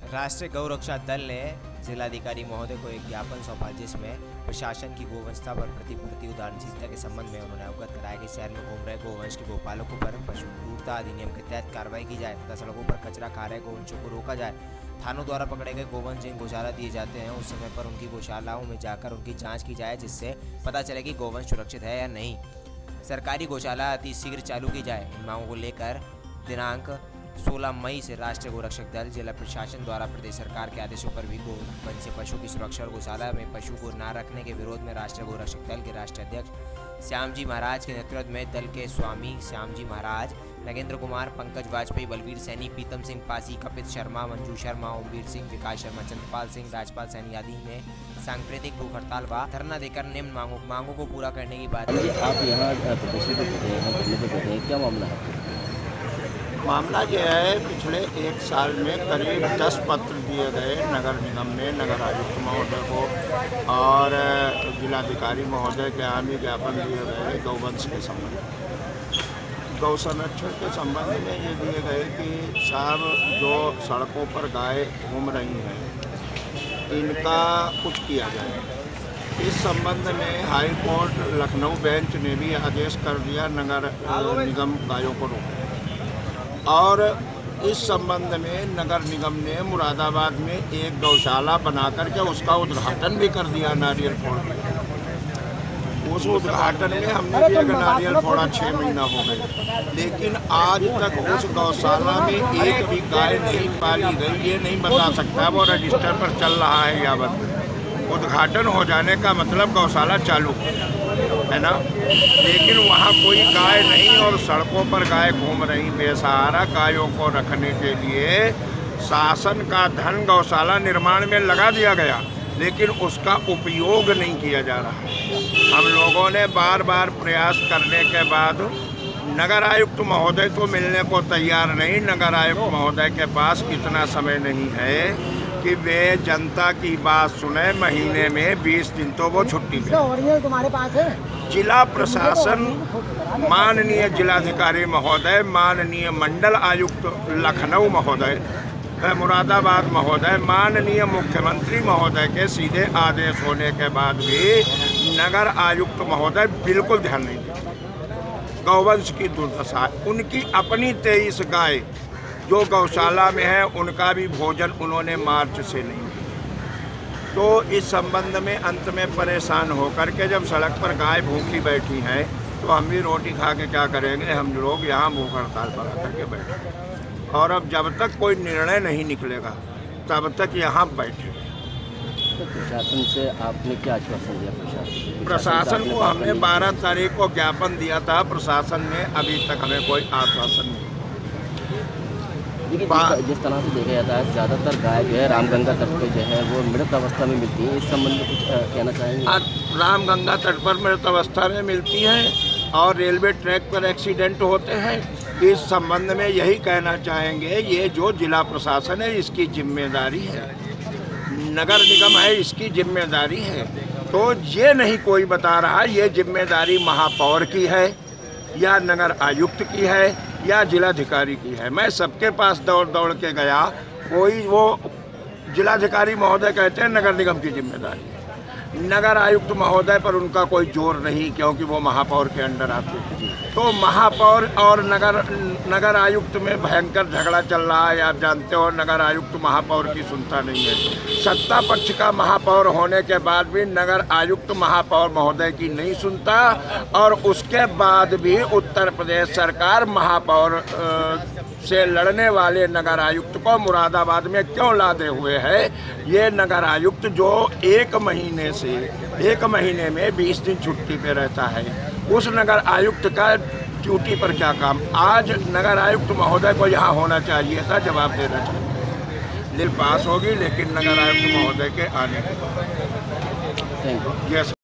राष्ट्रीय गौरक्षा दल ने जिलाधिकारी महोदय को एक ज्ञापन सौंपा, जिसमें प्रशासन की गोवंशता पर प्रतिपूर्ति उदारशीलता के संबंध में उन्होंने अवगत कराया कि शहर में घूम रहे गोवंश के गोपालकों पर पशु क्रूरता अधिनियम के तहत कार्रवाई की जाए तथा सड़कों पर कचरा खा रहे गोवंशों को रोका जाए। थानों द्वारा पकड़े गए गोवंश जिन गौशाला दिए जाते हैं उस समय पर उनकी गौशालाओं में जाकर उनकी जाँच की जाए, जिससे पता चले कि गोवंश सुरक्षित है या नहीं। सरकारी गौशाला अति शीघ्र चालू की जाए। इन मांगों को लेकर दिनांक 16 मई से राष्ट्रीय गोरक्षक दल जिला प्रशासन द्वारा प्रदेश सरकार के आदेशों पर भी गोवंश से पशु की सुरक्षा और गौशाला में पशु को न रखने के विरोध में राष्ट्रीय गोरक्षक दल के राष्ट्रीय अध्यक्ष श्यामजी महाराज के नेतृत्व में दल के स्वामी श्यामजी महाराज, नगेंद्र कुमार, पंकज वाजपेयी, बलवीर सैनी, प्रीतम सिंह पासी, कपित शर्मा, मंजू शर्मा, ओमवीर सिंह, विकास शर्मा, चंद्रपाल सिंह, राजपाल सैनी आदि ने सांकेतिक भूख हड़ताल व धरना देकर निम्न मांगों को पूरा करने की बात की। आप यहाँ प्रदर्शन पर बैठे हैं, क्या मामला है? मामला ये है, पिछले एक साल में करीब 10 पत्र दिए गए नगर निगम ने नगर आयुक्त महोदय को और जिलाधिकारी महोदय के आम ही ज्ञापन दिए गए गौवंश के संबंध में। गौ संरक्षण के संबंध में ये दिए गए कि साहब जो सड़कों पर गाय घूम रही हैं इनका कुछ किया जाए। इस संबंध में हाई कोर्ट लखनऊ बेंच ने भी आदेश कर दिया नगर निगम गायों को रोके। और इस संबंध में नगर निगम ने मुरादाबाद में एक गौशाला बना करके उसका उद्घाटन भी कर दिया नारियल फोड़ के। उस उद्घाटन में हमने भी एक नारियल फोड़ा 6 महीना हो गए, लेकिन आज तक उस गौशाला में एक भी गाय नहीं पाली गई। ये नहीं बता सकता वो रजिस्टर पर चल रहा है या बंद। उद्घाटन हो जाने का मतलब गौशाला चालू है ना, लेकिन वहाँ कोई गाय नहीं और सड़कों पर गाय घूम रही बेसहारा। गायों को रखने के लिए शासन का धन गौशाला निर्माण में लगा दिया गया, लेकिन उसका उपयोग नहीं किया जा रहा। हम लोगों ने बार बार प्रयास करने के बाद नगर आयुक्त महोदय तो मिलने को तैयार नहीं। नगर आयुक्त महोदय के पास इतना समय नहीं है कि वे जनता की बात सुने। महीने में 20 दिन तो वो छुट्टी पे। तुम्हारे पास है जिला प्रशासन, माननीय जिलाधिकारी महोदय, माननीय मंडल आयुक्त लखनऊ महोदय, मुरादाबाद महोदय, माननीय मुख्यमंत्री महोदय के सीधे आदेश होने के बाद भी नगर आयुक्त महोदय बिल्कुल ध्यान नहीं देते। गौवंश की दुर्दशा, उनकी अपनी 23 गाय जो गौशाला में है उनका भी भोजन उन्होंने मार्च से नहीं दिया। तो इस संबंध में अंत में परेशान होकर के जब सड़क पर गाय भूखी बैठी हैं तो हम भी रोटी खा के क्या करेंगे। हम लोग यहाँ भूख हड़ताल पर आकर के बैठे और अब जब तक कोई निर्णय नहीं निकलेगा तब तक यहाँ बैठे। तो प्रशासन से आपने क्या आश्वासन दिया? प्रशासन को हमने 12 तारीख को ज्ञापन दिया था। प्रशासन ने अभी तक हमें कोई आश्वासन नहीं। जिस तरह से देखा जाता है ज़्यादातर गाय जो है रामगंगा तट पर जो है वो मृत अवस्था में मिलती है, इस संबंध में कुछ कहना चाहेंगे? रामगंगा तट पर मृत अवस्था में मिलती हैं और रेलवे ट्रैक पर एक्सीडेंट होते हैं। इस संबंध में यही कहना चाहेंगे, ये जो जिला प्रशासन है इसकी जिम्मेदारी है, नगर निगम है इसकी जिम्मेदारी है। तो ये नहीं कोई बता रहा ये जिम्मेदारी महापौर की है या नगर आयुक्त की है या जिलाधिकारी की है। मैं सबके पास दौड़ के गया, कोई वो जिलाधिकारी महोदय कहते हैं नगर निगम की जिम्मेदारी है। नगर आयुक्त महोदय पर उनका कोई जोर नहीं, क्योंकि वो महापौर के अंडर आते हैं। तो महापौर और नगर आयुक्त में भयंकर झगड़ा चल रहा है। आप जानते हो नगर आयुक्त महापौर की सुनता नहीं है। सत्ता पक्ष का महापौर होने के बाद भी नगर आयुक्त महापौर महोदय की नहीं सुनता और उसके बाद भी उत्तर प्रदेश सरकार महापौर से लड़ने वाले नगर आयुक्त को मुरादाबाद में क्यों लादे हुए है। ये नगर आयुक्त जो एक महीने में 20 दिन छुट्टी पे रहता है, उस नगर आयुक्त का ड्यूटी पर क्या काम। आज नगर आयुक्त महोदय को यहाँ होना चाहिए था, जवाब देना चाहिए। बिल पास होगी लेकिन नगर आयुक्त महोदय के आने के बाद।